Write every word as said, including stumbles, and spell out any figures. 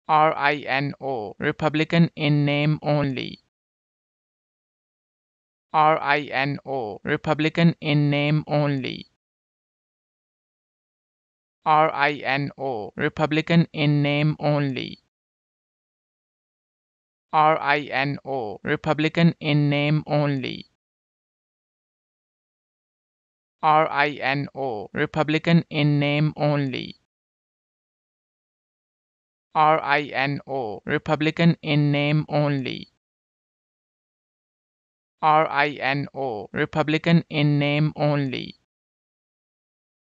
RINO, Republican in name only. RINO, Republican in name only. RINO, Republican in name only. RINO, Republican in name only. RINO, Republican in name only. RINO, Republican in name only. RINO, Republican in name only.